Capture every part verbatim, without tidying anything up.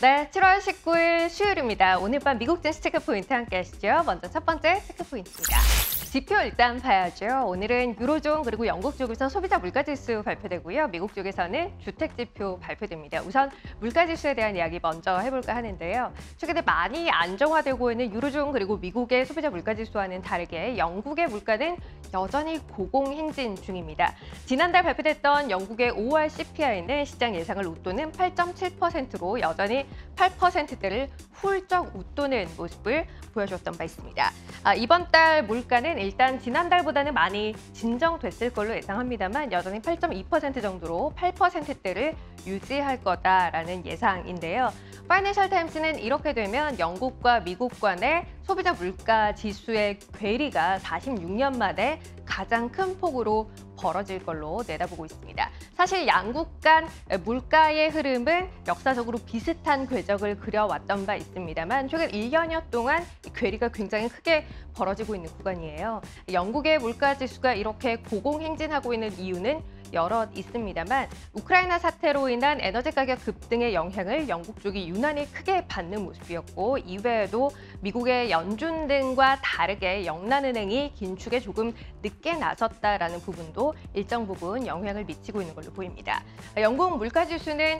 네, 칠월 십구일 수요일입니다. 오늘 밤 미국 증시 체크포인트 함께 하시죠. 먼저 첫 번째 체크포인트입니다. 지표 일단 봐야죠. 오늘은 유로존 그리고 영국 쪽에서 소비자 물가지수 발표되고요. 미국 쪽에서는 주택지표 발표됩니다. 우선 물가지수에 대한 이야기 먼저 해볼까 하는데요. 최근에 많이 안정화되고 있는 유로존 그리고 미국의 소비자 물가지수와는 다르게 영국의 물가는 여전히 고공행진 중입니다. 지난달 발표됐던 영국의 오월 씨피아이는 시장 예상을 웃도는 팔 점 칠 퍼센트로 여전히 팔 퍼센트대를 훌쩍 웃도는 모습을 보여줬던 바 있습니다. 아, 이번 달 물가는 일단 지난달보다는 많이 진정됐을 걸로 예상합니다만 여전히 팔 점 이 퍼센트 정도로 팔 퍼센트대를 유지할 거다라는 예상인데요. 파이낸셜 타임스는 이렇게 되면 영국과 미국 간의 소비자 물가 지수의 괴리가 사십육 년 만에 가장 큰 폭으로 벌어질 걸로 내다보고 있습니다. 사실 양국 간 물가의 흐름은 역사적으로 비슷한 궤적을 그려왔던 바 있습니다만 최근 일 년여 동안 괴리가 굉장히 크게 벌어지고 있는 구간이에요. 영국의 물가 지수가 이렇게 고공행진하고 있는 이유는 여럿 있습니다만 우크라이나 사태로 인한 에너지 가격 급등의 영향을 영국 쪽이 유난히 크게 받는 모습이었고 이외에도 미국의 연준 등과 다르게 영란은행이 긴축에 조금 늦게 나섰다라는 부분도 일정 부분 영향을 미치고 있는 걸로 보입니다. 영국 물가지수는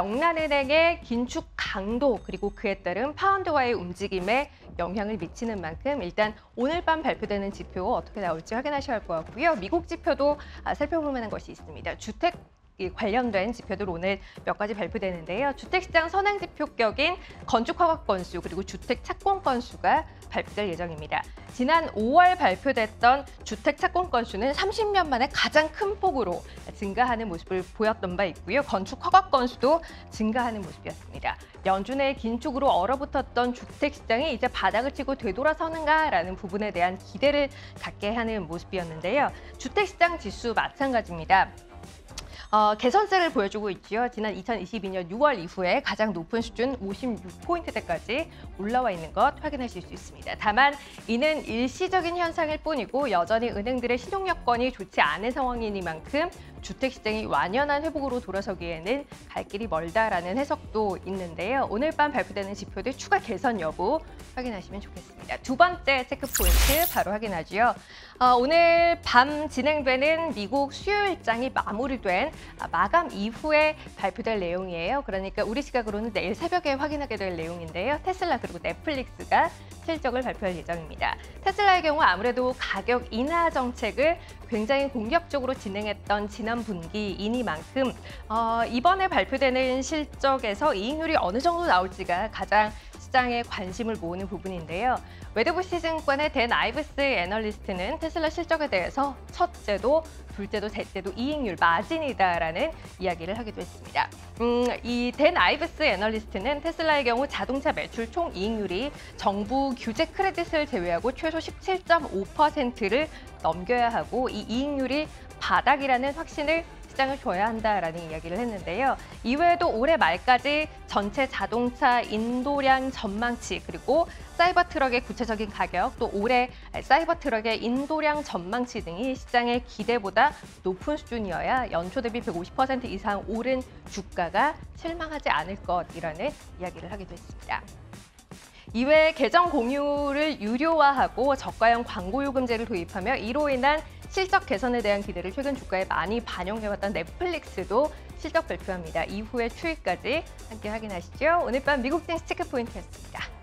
영란은행의 긴축 강도 그리고 그에 따른 파운드와의 움직임에 영향을 미치는 만큼 일단 오늘 밤 발표되는 지표 어떻게 나올지 확인하셔야 할 것 같고요. 미국 지표도 살펴볼 만한 것이 있습니다. 주택 관련된 지표들 오늘 몇 가지 발표되는데요. 주택시장 선행지표격인 건축 허가 건수 그리고 주택 착공 건수가 발표될 예정입니다. 지난 오월 발표됐던 주택 착공 건수는 삼십 년 만에 가장 큰 폭으로 증가하는 모습을 보였던 바 있고요. 건축 허가 건수도 증가하는 모습이었습니다. 연준의 긴축으로 얼어붙었던 주택시장이 이제 바닥을 치고 되돌아서는가라는 부분에 대한 기대를 갖게 하는 모습이었는데요. 주택시장 지수 마찬가지입니다. 어, 개선세를 보여주고 있죠. 지난 이천이십이 년 유월 이후에 가장 높은 수준 오십육 포인트대까지 올라와 있는 것 확인하실 수 있습니다. 다만 이는 일시적인 현상일 뿐이고 여전히 은행들의 신용 여건이 좋지 않은 상황이니만큼 주택시장이 완연한 회복으로 돌아서기에는 갈 길이 멀다라는 해석도 있는데요. 오늘 밤 발표되는 지표들 추가 개선 여부 확인하시면 좋겠습니다. 두 번째 체크포인트 바로 확인하죠. 어, 오늘 밤 진행되는 미국 수요일장이 마무리된 마감 이후에 발표될 내용이에요. 그러니까 우리 시각으로는 내일 새벽에 확인하게 될 내용인데요. 테슬라 그리고 넷플릭스가 실적을 발표할 예정입니다. 테슬라의 경우 아무래도 가격 인하 정책을 굉장히 공격적으로 진행했던 지난 분기이니만큼 어, 이번에 발표되는 실적에서 이익률이 어느 정도 나올지가 가장 시장의 관심을 모으는 부분인데요. 웨드부시 증권의 댄 아이브스 애널리스트는 테슬라 실적에 대해서 첫째도 둘째도 셋째도 이익률 마진이다라는 이야기를 하기도 했습니다. 음, 이 댄 아이브스 애널리스트는 테슬라의 경우 자동차 매출 총 이익률이 정부 규제 크레딧을 제외하고 최소 십칠 점 오 퍼센트를 넘겨야 하고 이 이익률이 바닥이라는 확신을 시장을 줘야 한다라는 이야기를 했는데요. 이외에도 올해 말까지 전체 자동차 인도량 전망치 그리고 사이버 트럭의 구체적인 가격 또 올해 사이버 트럭의 인도량 전망치 등이 시장의 기대보다 높은 수준이어야 연초 대비 백오십 퍼센트 이상 오른 주가가 실망하지 않을 것이라는 이야기를 하기도 했습니다. 이외에 계정 공유를 유료화하고 저가형 광고 요금제를 도입하며 이로 인한 실적 개선에 대한 기대를 최근 주가에 많이 반영해왔던 넷플릭스도 실적 발표합니다. 이후의 추이까지 함께 확인하시죠. 오늘 밤 미국 증시 체크포인트였습니다.